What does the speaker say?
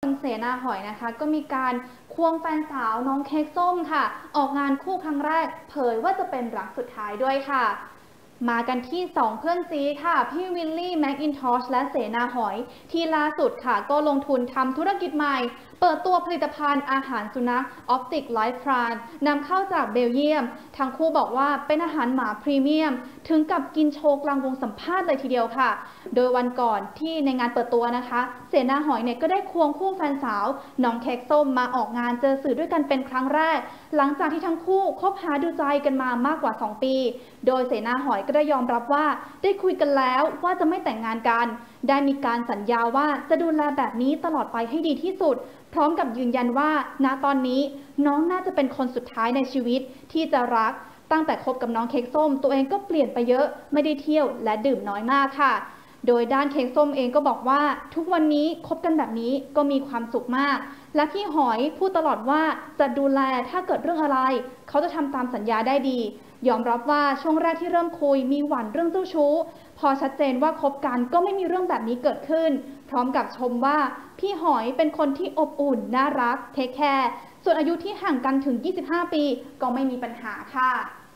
เสนาหอยนะคะก็มีการควงแฟนสาวน้องเค้กส้มค่ะออกงานคู่ครั้งแรกเผยว่าจะเป็นรักสุดท้ายด้วยค่ะมากันที่2เพื่อนซีค่ะพี่วิลลี่แม็กอินทอชและเสนาหอยที่ล่าสุดค่ะก็ลงทุนทำธุรกิจใหม่เปิดตัวผลิตภัณฑ์อาหารสุนัขออปติกไลฟ์พรานนำเข้าจากเบลเยียมทั้งคู่บอกว่าเป็นอาหารหมาพรีเมียมถึงกับกินโชว์กลางวงสัมภาษณ์เลยทีเดียวค่ะโดยวันก่อนที่ในงานเปิดตัวนะคะเสนาหอยเนี่ยก็ได้ควงคู่แฟนสาวน้องเค้กส้มมาออกงานเจอสื่อด้วยกันเป็นครั้งแรกหลังจากที่ทั้งคู่คบหาดูใจกันมามากกว่า2ปีโดยเสนาหอยก็ได้ยอมรับว่าได้คุยกันแล้วว่าจะไม่แต่งงานกันได้มีการสัญญาว่าจะดูแลแบบนี้ตลอดไปให้ดีที่สุดพร้อมกับยืนยันว่าณตอนนี้น้องน่าจะเป็นคนสุดท้ายในชีวิตที่จะรักตั้งแต่คบกับน้องเค้กส้มตัวเองก็เปลี่ยนไปเยอะไม่ได้เที่ยวและดื่มน้อยมากค่ะโดยด้านเค้กส้มเองก็บอกว่าทุกวันนี้คบกันแบบนี้ก็มีความสุขมากและพี่หอยพูดตลอดว่าจะดูแลถ้าเกิดเรื่องอะไรเขาจะทำตามสัญญาได้ดียอมรับว่าช่วงแรกที่เริ่มคุยมีหวั่นเรื่องเจ้าชู้พอชัดเจนว่าคบกันก็ไม่มีเรื่องแบบนี้เกิดขึ้นพร้อมกับชมว่าพี่หอยเป็นคนที่อบอุ่นน่ารักเทคแคร์ส่วนอายุที่ห่างกันถึง25 ปีก็ไม่มีปัญหาค่ะ